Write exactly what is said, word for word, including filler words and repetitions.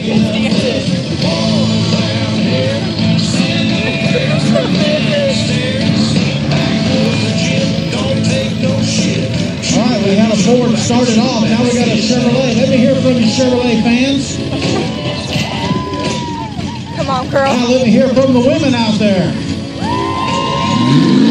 All right, we had a Ford started off. Now we got a Chevrolet. Let me hear from you, Chevrolet fans. Come on, girl. Now let me hear from the women out there.